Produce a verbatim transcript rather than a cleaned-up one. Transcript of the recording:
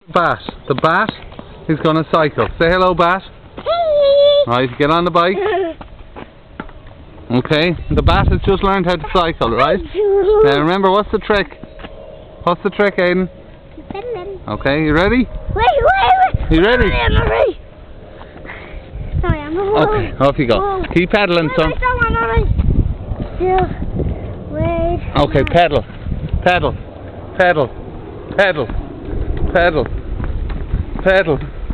Bat. The bat is going to cycle. Say hello, Bat. Hey. Right, get on the bike. Okay, the bat has just learned how to cycle, right? Now remember, what's the trick? What's the trick, Aidan? Okay, you ready? Wait, wait, wait! You ready? I'm ready. Sorry, I'm not Okay, off you go. Whoa. Keep pedaling, son. Wait, I'm not ready. Still. Wait. Okay, pedal. Pedal. Pedal. Pedal. Pedal. Pedal.